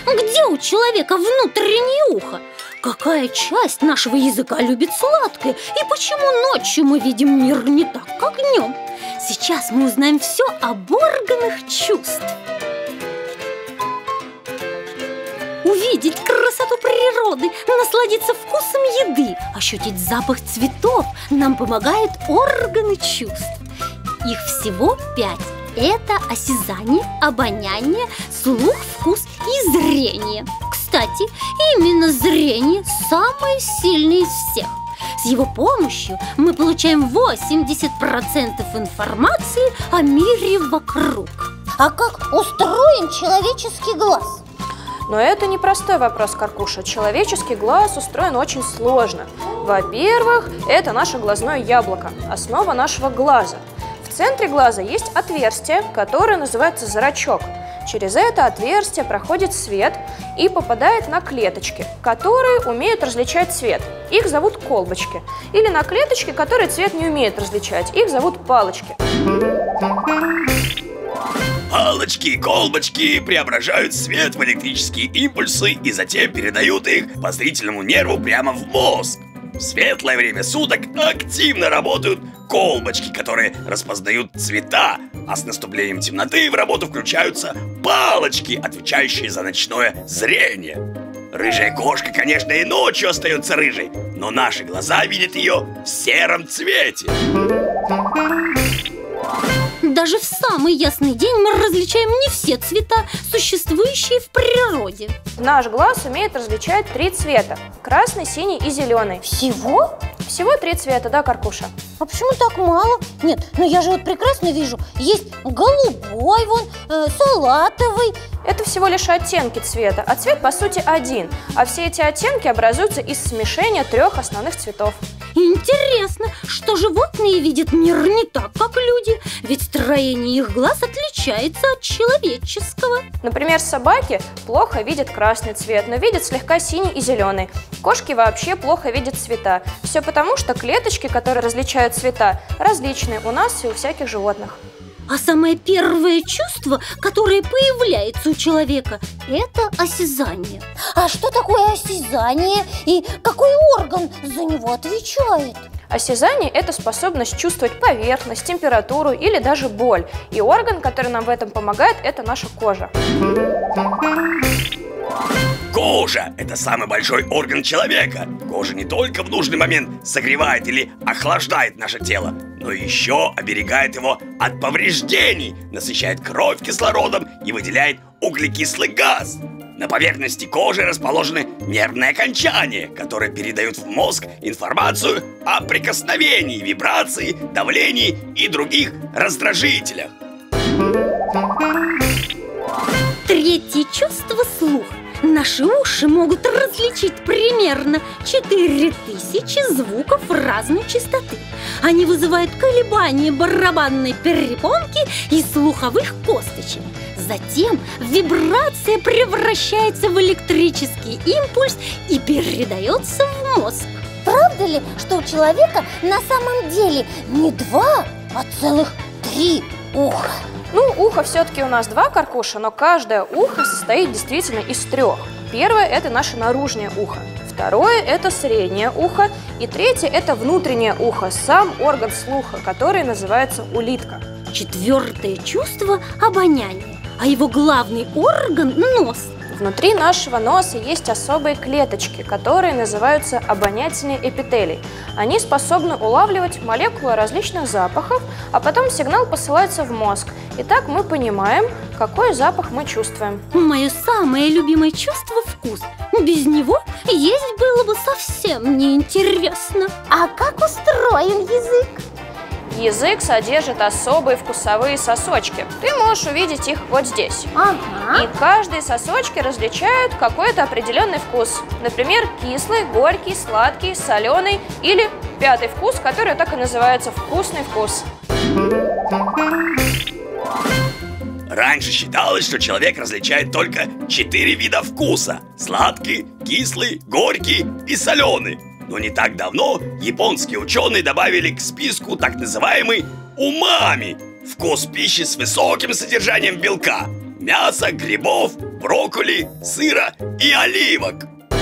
Где у человека внутреннее ухо? Какая часть нашего языка любит сладкое? И почему ночью мы видим мир не так, как днем? Сейчас мы узнаем все об органах чувств. Увидеть красоту природы, насладиться вкусом еды, ощутить запах цветов нам помогают органы чувств. Их всего 5. Это осязание, обоняние, слух, вкус и зрение. Кстати, именно зрение самое сильное из всех. С его помощью мы получаем 80% информации о мире вокруг. А как устроен человеческий глаз? Но это непростой вопрос, Каркуша. Человеческий глаз устроен очень сложно. Во-первых, это наше глазное яблоко, основа нашего глаза. В центре глаза есть отверстие, которое называется зрачок. Через это отверстие проходит свет и попадает на клеточки, которые умеют различать цвет. Их зовут колбочки. Или на клеточки, которые цвет не умеют различать. Их зовут палочки. Палочки и колбочки преображают свет в электрические импульсы и затем передают их по зрительному нерву прямо в мозг. В светлое время суток активно работают колбочки, которые распознают цвета, а с наступлением темноты в работу включаются палочки, отвечающие за ночное зрение. Рыжая кошка, конечно, и ночью остается рыжей, но наши глаза видят ее в сером цвете. Даже в самый ясный день мы различаем не все цвета, существующие в природе. Наш глаз умеет различать 3 цвета – красный, синий и зеленый. Всего? Всего 3 цвета, да, Каркуша? А почему так мало? Нет, ну я же вот прекрасно вижу. Есть голубой, салатовый. Это всего лишь оттенки цвета, а цвет по сути один. А все эти оттенки образуются из смешения 3 основных цветов. Интересно, что животные видят мир не так, как люди, ведь строение их глаз отличается от человеческого. Например, собаки плохо видят красный цвет, но видят слегка синий и зеленый. Кошки вообще плохо видят цвета. Все потому, что клеточки, которые различают цвета, различные у нас и у всяких животных. А самое первое чувство, которое появляется у человека, это осязание. А что такое осязание и какой орган за него отвечает? Осязание – это способность чувствовать поверхность, температуру или даже боль. И орган, который нам в этом помогает, это наша кожа. Кожа – это самый большой орган человека. Кожа не только в нужный момент согревает или охлаждает наше тело, но еще оберегает его от повреждений, насыщает кровь кислородом и выделяет углекислый газ. На поверхности кожи расположены нервные окончания, которые передают в мозг информацию о прикосновении, вибрации, давлении и других раздражителях. Третье чувство – слух. Наши уши могут различить примерно 4000 звуков разной частоты. Они вызывают колебания барабанной перепонки и слуховых косточек. Затем вибрация превращается в электрический импульс и передается в мозг. Правда ли, что у человека на самом деле не 2, а целых 3 уха? Ну, ухо все-таки у нас 2, Каркуша, но каждое ухо состоит действительно из 3. Первое – это наше наружное ухо. Второе – это среднее ухо. И третье – это внутреннее ухо, сам орган слуха, который называется улитка. Четвертое чувство – обоняние, а его главный орган – нос. Внутри нашего носа есть особые клеточки, которые называются обонятельные эпителии. Они способны улавливать молекулы различных запахов, а потом сигнал посылается в мозг. И так мы понимаем, какой запах мы чувствуем. Мое самое любимое чувство – вкус. Без него есть было бы совсем неинтересно. А как устроен язык? Язык содержит особые вкусовые сосочки. Ты можешь увидеть их вот здесь. Ага. И каждые сосочки различают какой-то определенный вкус. Например, кислый, горький, сладкий, соленый или 5-й вкус, который так и называется вкусный вкус. Раньше считалось, что человек различает только 4 вида вкуса – сладкий, кислый, горький и соленый. Но не так давно японские ученые добавили к списку так называемый умами – вкус пищи с высоким содержанием белка, мяса, грибов брокколи, сыра и оливок.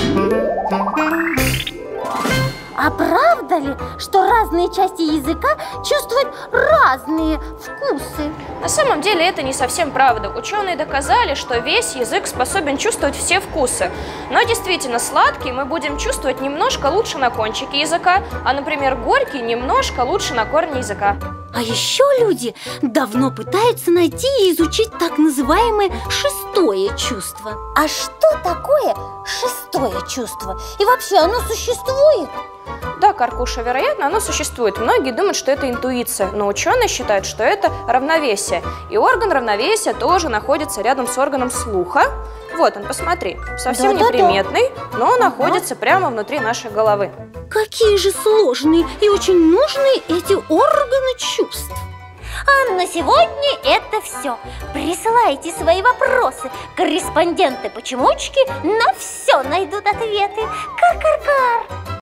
А правда ли, что разные части языка чувствуют разные вкусы? На самом деле это не совсем правда. Ученые доказали, что весь язык способен чувствовать все вкусы. Но действительно, сладкий мы будем чувствовать немножко лучше на кончике языка, а, например, горький немножко лучше на корне языка. А еще люди давно пытаются найти и изучить так называемое шестое чувство. А что такое шестое чувство? И вообще оно существует? Да, Каркуша, вероятно, оно существует. Многие думают, что это интуиция, но ученые считают, что это равновесие. И орган равновесия тоже находится рядом с органом слуха. Вот он, посмотри, совсем неприметный, но находится прямо внутри нашей головы. Какие же сложные и очень нужные эти органы чувств. А на сегодня это все. Присылайте свои вопросы. Корреспонденты-почемучки на все найдут ответы.